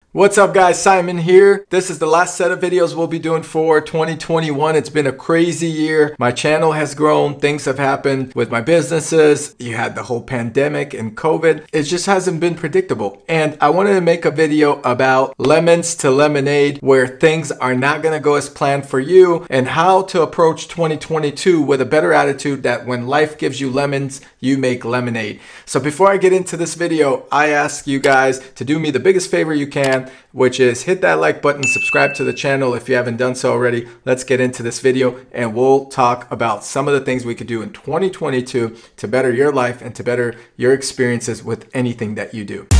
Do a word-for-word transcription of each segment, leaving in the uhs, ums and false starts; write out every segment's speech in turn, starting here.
What's up guys, Simon here. This is the last set of videos we'll be doing for twenty twenty-one. It's been a crazy year. My channel has grown. Things have happened with my businesses. You had the whole pandemic and COVID. It just hasn't been predictable. And I wanted to make a video about lemons to lemonade, where things are not going to go as planned for you, and how to approach twenty twenty-two with a better attitude that when life gives you lemons, you make lemonade. So before I get into this video, I ask you guys to do me the biggest favor you can, which is hit that like button, subscribe to the channel if you haven't done so already. Let's get into this video and we'll talk about some of the things we could do in twenty twenty-two to better your life and to better your experiences with anything that you do.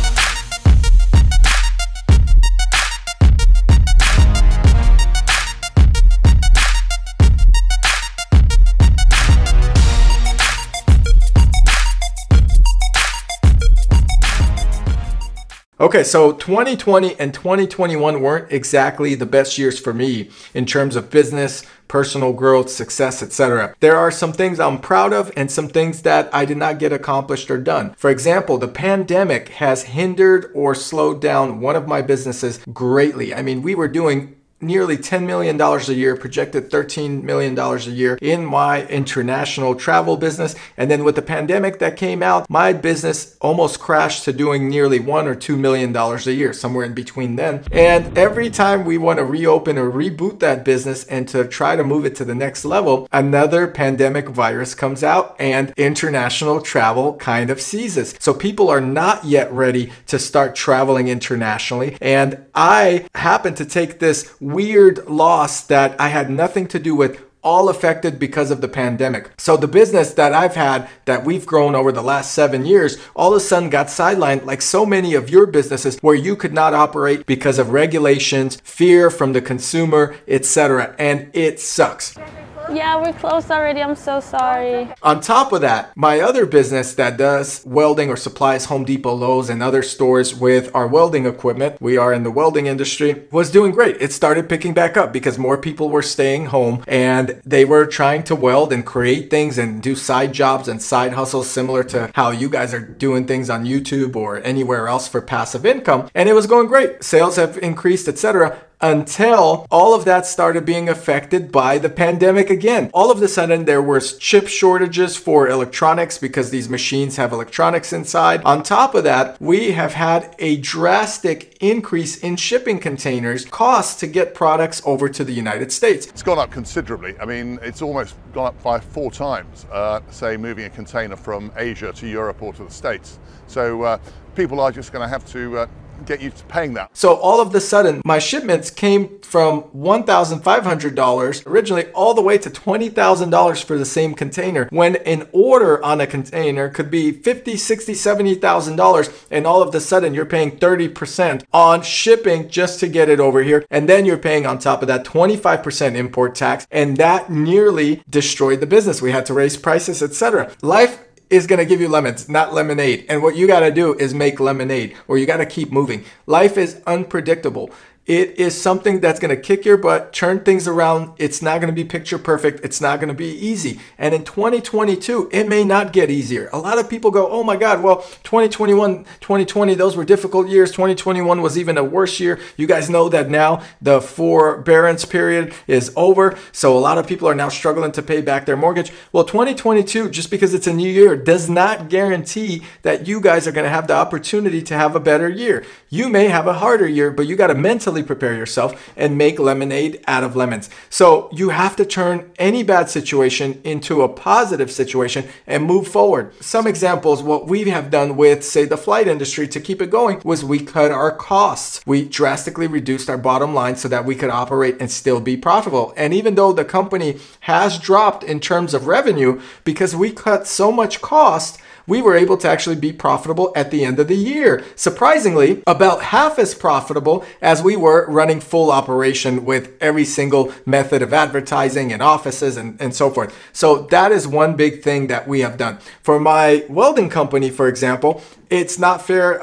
Okay, so twenty twenty and twenty twenty-one weren't exactly the best years for me in terms of business, personal growth, success, et cetera. There are some things I'm proud of and some things that I did not get accomplished or done. For example, the pandemic has hindered or slowed down one of my businesses greatly. I mean, we were doing nearly ten million dollars a year, projected thirteen million dollars a year in my international travel business. And then with the pandemic that came out, my business almost crashed to doing nearly one or two million dollars a year, somewhere in between then. And every time we want to reopen or reboot that business and to try to move it to the next level, another pandemic virus comes out and international travel kind of ceases. So people are not yet ready to start traveling internationally. And I happen to take this weird loss that I had nothing to do with, all affected because of the pandemic. So the business that I've had, that we've grown over the last seven years, all of a sudden got sidelined, like so many of your businesses, where you could not operate because of regulations, fear from the consumer, et cetera. And it sucks. Yeah, we're closed already. I'm so sorry. On top of that, my other business that does welding or supplies Home Depot, Lowe's, and other stores with our welding equipment, we are in the welding industry, was doing great. It started picking back up because more people were staying home and they were trying to weld and create things and do side jobs and side hustles similar to how you guys are doing things on YouTube or anywhere else for passive income. And it was going great. Sales have increased, et cetera, until all of that started being affected by the pandemic again. All of a sudden, there was chip shortages for electronics because these machines have electronics inside. On top of that, we have had a drastic increase in shipping containers costs to get products over to the United States. It's gone up considerably. I mean, it's almost gone up by four times, uh, say, moving a container from Asia to Europe or to the States. So uh, people are just going to have to uh, get used to paying that. So all of a sudden, my shipments came from one thousand five hundred dollars originally all the way to twenty thousand dollars for the same container, when an order on a container could be fifty, sixty, seventy thousand dollars, and all of a sudden you're paying thirty percent on shipping just to get it over here. And then you're paying on top of that twenty-five percent import tax, and that nearly destroyed the business. We had to raise prices, et cetera. Life is going to give you lemons, not lemonade. And what you got to do is make lemonade, or you got to keep moving. Life is unpredictable. It is something that's going to kick your butt, turn things around. It's not going to be picture perfect. It's not going to be easy. And in twenty twenty-two, it may not get easier. A lot of people go, oh my God, well, twenty twenty-one, twenty twenty, those were difficult years. twenty twenty-one was even a worse year. You guys know that now the forbearance period is over. So a lot of people are now struggling to pay back their mortgage. Well, twenty twenty-two, just because it's a new year, does not guarantee that you guys are going to have the opportunity to have a better year. You may have a harder year, but you got to mentally prepare yourself and make lemonade out of lemons. So you have to turn any bad situation into a positive situation and move forward. Some examples, what we have done with, say, the flight industry to keep it going, was we cut our costs. We drastically reduced our bottom line so that we could operate and still be profitable. And even though the company has dropped in terms of revenue, because we cut so much cost, we were able to actually be profitable at the end of the year. Surprisingly, about half as profitable as we were running full operation with every single method of advertising and offices and, and so forth. So that is one big thing that we have done. For my welding company, for example, it's not fair of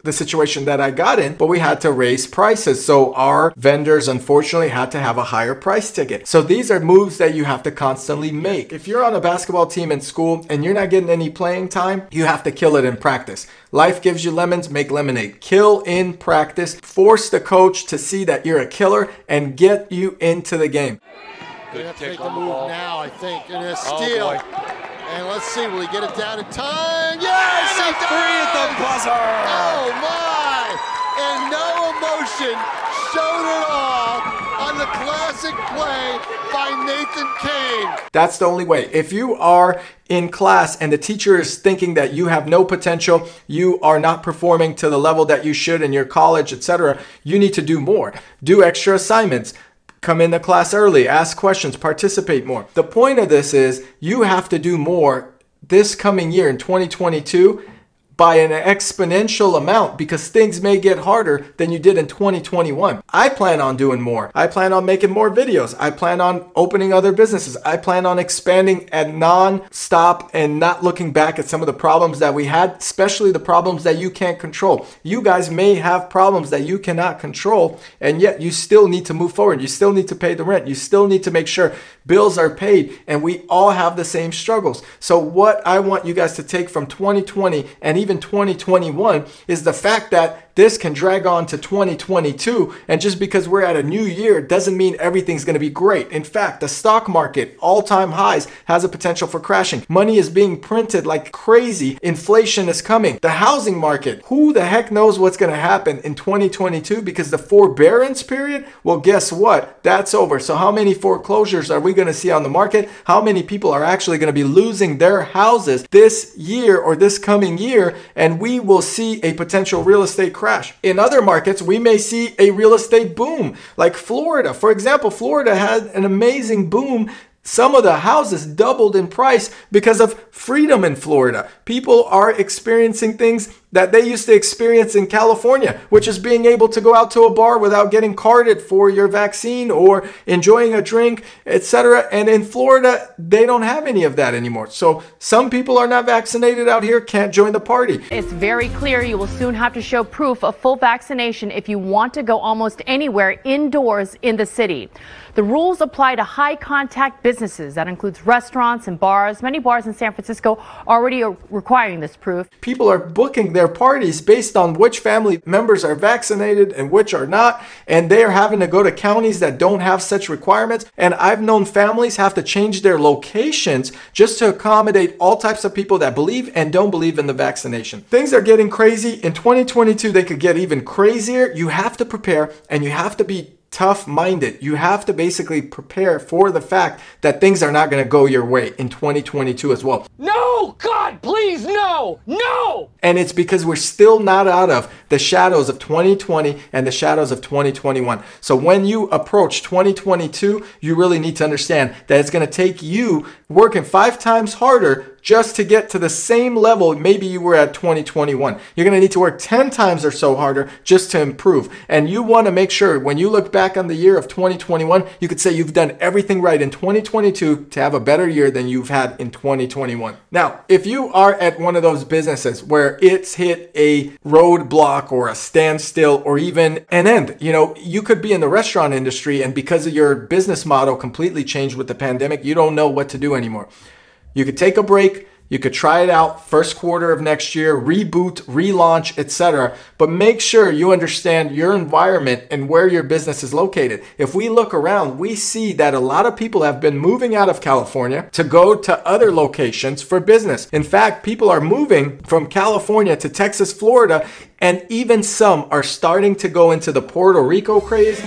the situation that I got in, but we had to raise prices. So our vendors unfortunately had to have a higher price ticket. So these are moves that you have to constantly make. If you're on a basketball team in school and you're not getting any playing time, you have to kill it in practice. Life gives you lemons, make lemonade. Kill in practice. Force the coach to see that you're a killer and get you into the game. They have to make the move now, I think. And a steal. Oh, and let's see, will he get it down in time? Yes! And a three at the buzzer! Oh my! And no emotion, showed it all on the classic play by Nathan Kane. That's the only way. If you are in class and the teacher is thinking that you have no potential, you are not performing to the level that you should in your college, et cetera, you need to do more. Do extra assignments. Come into class early, ask questions, participate more. The point of this is you have to do more this coming year in twenty twenty-two by an exponential amount, because things may get harder than you did in twenty twenty-one. I plan on doing more. I plan on making more videos. I plan on opening other businesses. I plan on expanding at non-stop and not looking back at some of the problems that we had, especially the problems that you can't control. You guys may have problems that you cannot control, and yet you still need to move forward. You still need to pay the rent. You still need to make sure bills are paid, and we all have the same struggles. So what I want you guys to take from twenty twenty and even even twenty twenty-one is the fact that this can drag on to twenty twenty-two, and just because we're at a new year doesn't mean everything's going to be great. In fact, the stock market, all-time highs, has a potential for crashing. Money is being printed like crazy. Inflation is coming. The housing market, who the heck knows what's going to happen in twenty twenty-two, because the forbearance period, well, guess what? That's over. So how many foreclosures are we going to see on the market? How many people are actually going to be losing their houses this year or this coming year? And we will see a potential real estate crash. In other markets, we may see a real estate boom, like Florida. For example, Florida had an amazing boom. Some of the houses doubled in price because of freedom in Florida. People are experiencing things that they used to experience in California, which is being able to go out to a bar without getting carded for your vaccine or enjoying a drink, et cetera. And in Florida, they don't have any of that anymore. So some people are not vaccinated out here, can't join the party. It's very clear you will soon have to show proof of full vaccination if you want to go almost anywhere indoors in the city. The rules apply to high contact businesses. That includes restaurants and bars. Many bars in San Francisco already are requiring this proof. People are booking their parties based on which family members are vaccinated and which are not, and they are having to go to counties that don't have such requirements. And I've known families have to change their locations just to accommodate all types of people that believe and don't believe in the vaccination. Things are getting crazy. In twenty twenty-two, they could get even crazier. You have to prepare, and you have to be tough-minded. You have to basically prepare for the fact that things are not going to go your way in twenty twenty-two as well. No! God, please, no! No! And it's because we're still not out of the shadows of twenty twenty and the shadows of twenty twenty-one. So when you approach twenty twenty-two, you really need to understand that it's going to take you working five times harder just to get to the same level maybe you were at twenty twenty-one. You're going to need to work ten times or so harder just to improve. And you want to make sure when you look back on the year of twenty twenty-one, you could say you've done everything right in twenty twenty-two to have a better year than you've had in twenty twenty-one. Now, if you are at one of those businesses where it's hit a roadblock or a standstill or even an end, you know, you could be in the restaurant industry, and because of your business model completely changed with the pandemic, you don't know what to do anymore. You could take a break. You could try it out first quarter of next year, reboot, relaunch, et cetera. But make sure you understand your environment and where your business is located. If we look around, we see that a lot of people have been moving out of California to go to other locations for business. In fact, people are moving from California to Texas, Florida, and even some are starting to go into the Puerto Rico craze,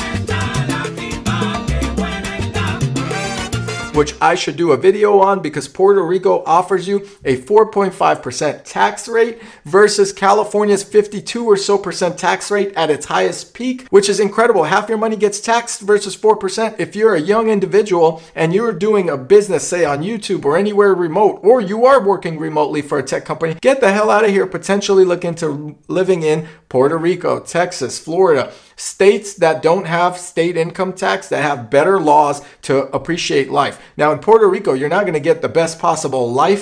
which I should do a video on, because Puerto Rico offers you a four point five percent tax rate versus California's fifty-two or so percent tax rate at its highest peak, which is incredible. Half your money gets taxed versus four percent. If you're a young individual and you're doing a business, say on YouTube or anywhere remote, or you are working remotely for a tech company, get the hell out of here. Potentially look into living in Puerto Rico, Texas, Florida, states that don't have state income tax, that have better laws to appreciate life. Now in Puerto Rico, you're not going to get the best possible life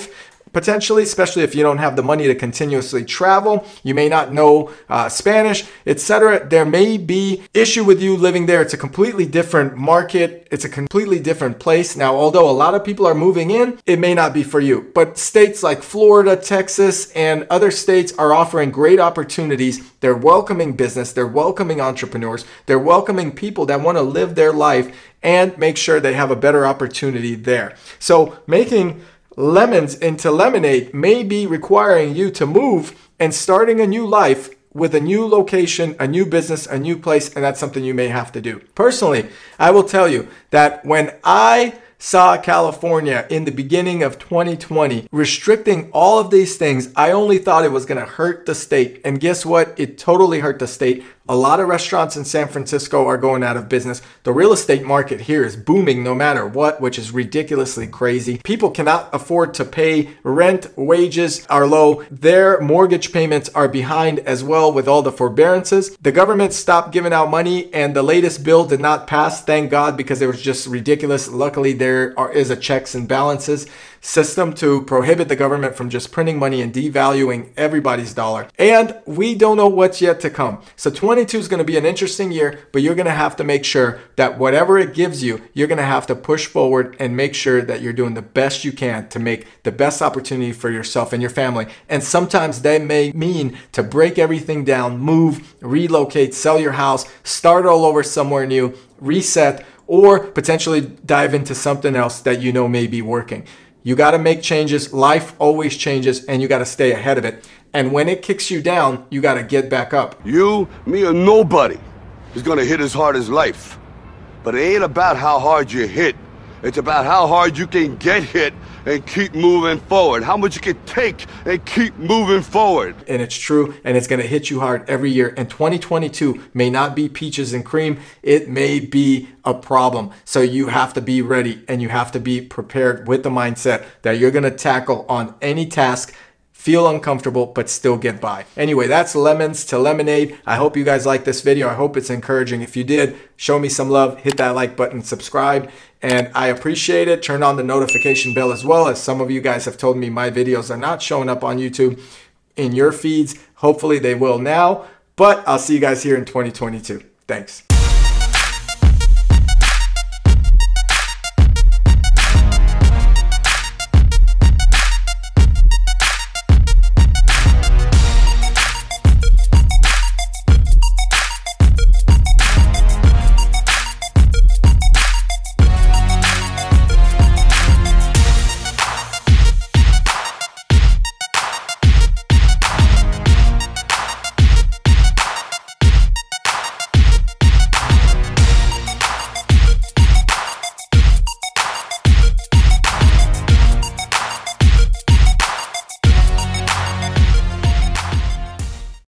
potentially, especially if you don't have the money to continuously travel. You may not know uh, Spanish, et cetera. There may be issue with you living there. It's a completely different market. It's a completely different place. Now, although a lot of people are moving in, it may not be for you. But states like Florida, Texas, and other states are offering great opportunities. They're welcoming business. They're welcoming entrepreneurs. They're welcoming people that want to live their life and make sure they have a better opportunity there. So making lemons into lemonade may be requiring you to move and starting a new life with a new location, a new business, a new place, and that's something you may have to do. Personally, I will tell you that when I saw California in the beginning of twenty twenty restricting all of these things, I only thought it was going to hurt the state. And guess what? It totally hurt the state. A lot of restaurants in San Francisco are going out of business. The real estate market here is booming no matter what, which is ridiculously crazy. People cannot afford to pay rent. Wages are low. Their mortgage payments are behind as well with all the forbearances. The government stopped giving out money and the latest bill did not pass, thank God, because it was just ridiculous. Luckily, there are, is a checks and balances system to prohibit the government from just printing money and devaluing everybody's dollar. And we don't know what's yet to come. So twenty-two is going to be an interesting year, but you're going to have to make sure that whatever it gives you, you're going to have to push forward and make sure that you're doing the best you can to make the best opportunity for yourself and your family. And sometimes that may mean to break everything down, move, relocate, sell your house, start all over somewhere new, reset, or potentially dive into something else that you know may be working. You got to make changes. Life always changes and you got to stay ahead of it. And when it kicks you down, you got to get back up. You, me, or nobody is going to hit as hard as life. But it ain't about how hard you hit. It's about how hard you can get hit and keep moving forward. How much you can take and keep moving forward. And it's true, and it's going to hit you hard every year. And twenty twenty-two may not be peaches and cream. It may be a problem. So you have to be ready and you have to be prepared with the mindset that you're going to tackle on any task, feel uncomfortable, but still get by. Anyway, that's lemons to lemonade. I hope you guys like this video. I hope it's encouraging. If you did, show me some love, hit that like button, subscribe, and I appreciate it. Turn on the notification bell as well, as some of you guys have told me my videos are not showing up on YouTube in your feeds. Hopefully they will now, but I'll see you guys here in twenty twenty-two. Thanks.